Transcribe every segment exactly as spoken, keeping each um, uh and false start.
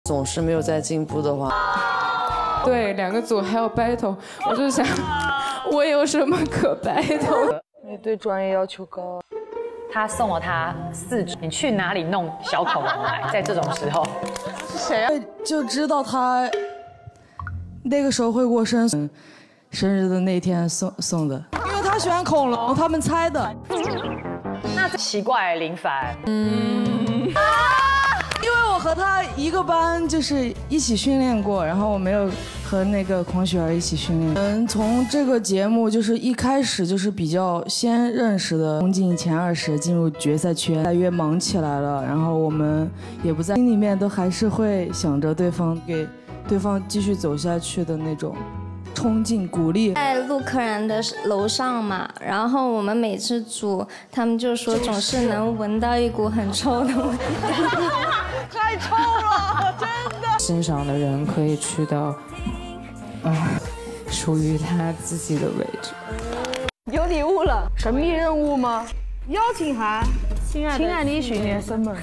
总是没有在进步的话， 对，两个组还要 battle， 我就想，我有什么可 battle 的？ 你对专业要求高。 他送了他四支，你去哪里弄小恐龙来？在这种时候， 是谁啊？就知道他那个时候会过生，生日的那天送送的，因为他喜欢恐龙，他们猜的。 那奇怪，林凡， 嗯，因为我和他一个班，就是一起训练过，然后我没有和那个孔雪儿一起训练。嗯，从这个节目就是一开始就是比较先认识的，冲进前二十，进入决赛圈，越来越忙起来了。然后我们也不在心里面都还是会想着对方，给对方继续走下去的那种冲劲鼓励。 在陆柯燃的楼上嘛，然后我们每次煮，他们就说总是能闻到一股很臭的味道， 太臭了，真的。 欣赏的人可以去到，嗯，属于他自己的位置。 有礼物了， 神秘任务吗？ 邀请函，亲爱的亲爱的训练生们。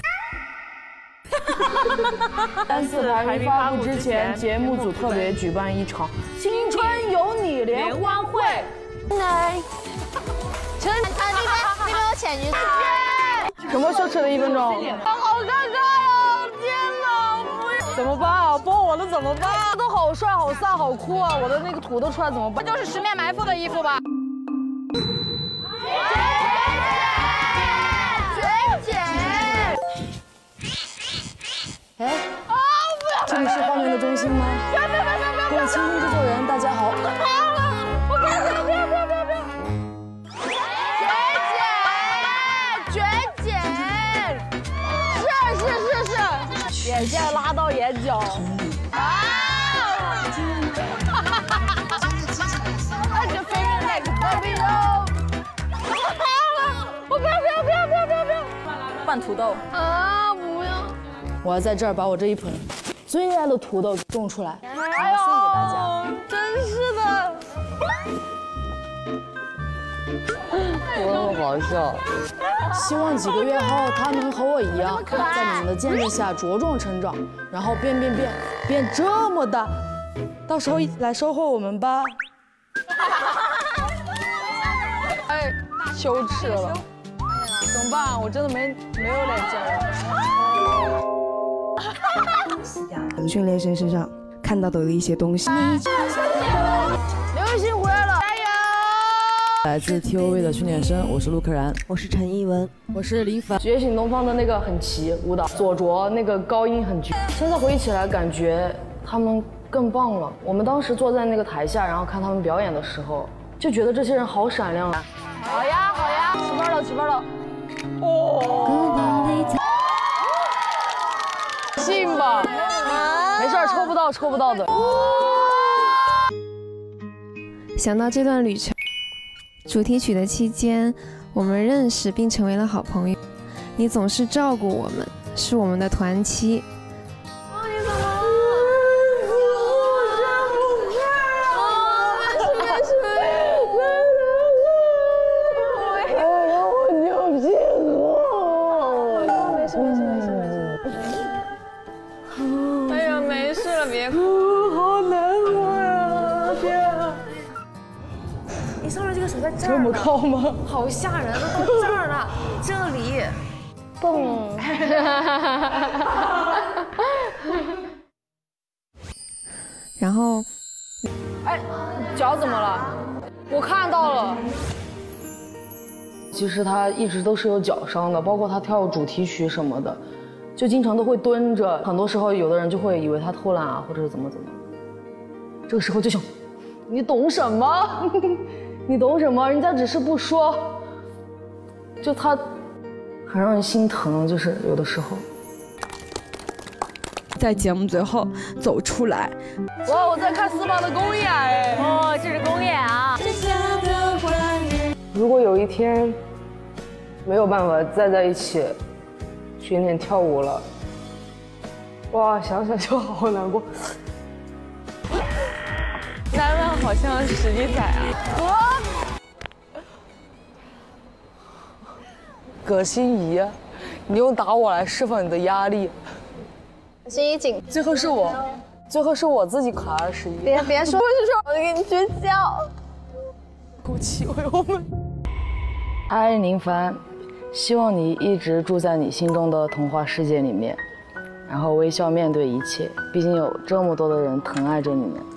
单次排名发布之前，节目组特别举办一场青春有你联欢会。 来， 陈他那边那边有潜局。 什么羞耻的一分钟？好尴尬呀！天哪，怎么办啊？播我的怎么办？都好帅、好飒、好酷啊！我的那个图都出来怎么办？ 这就是十面埋伏的衣服吧？ 卷卷。 哎，这里是画面的中心吗？各位倾听制作人，大家好。 我不要不要不要不要不要不要！卷卷卷卷，是是是是， 眼线拉到眼角。 啊！而且飞人那个特别肉。我不要不要不要不要不要不要！ 拌土豆。 啊！不要！ 我要在这儿把我这一盆最爱的土豆种出来，然后送给大家。 真是的。 我很好笑。希望几个月后，他能和我一样，在你们的见证下茁壮成长，然后变变变变这么大，到时候一起来收获我们吧。哎，羞耻了，怎么办？我真的没没有脸劲了。 从训练生身上看到的一些东西。 刘雨欣回来了，加油！来自 T O V 的训练生，我是陆柯燃， 我是陈艺文， 我是林凡。觉醒东方的那个很齐舞蹈，左卓那个高音很绝。现在回忆起来，感觉他们更棒了。我们当时坐在那个台下，然后看他们表演的时候，就觉得这些人好闪亮啊！好呀，好呀，起分了，起分了。哦。信吧，没事儿，抽不到，抽不到的。 想到这段旅程，主题曲的期间，我们认识并成为了好朋友。你总是照顾我们，是我们的团妻。 你怎么了？我真不会啊！没事没事。哎呀，我牛皮我。没事没事没事没事。哎呀，没事了，别哭。好难过呀！天啊！你上面这个手在这儿。 这么高吗？ 好吓人，都到这儿了，这里。蹦。 然后， 哎，脚怎么了？我看到了。其实他一直都是有脚伤的，包括他跳主题曲什么的。就经常都会蹲着，很多时候有的人就会以为他偷懒啊，或者是怎么怎么。这个时候就想，你懂什么？你懂什么？人家只是不说，就他很让人心疼，就是有的时候。 在节目最后走出来。 哇，我在看司马的公演哎！ 哦，这是公演啊。 如果有一天没有办法再在一起训练跳舞了，哇，想想就好难过。 丹丹好像实力仔啊！ 葛欣怡，你用打我来释放你的压力。 心一紧， 最后是我，最后是我自己考二十一。 别别说，不是说我跟你绝交。 哭泣为我们。爱林凡，希望你一直住在你心中的童话世界里面，然后微笑面对一切。毕竟有这么多的人疼爱着你们。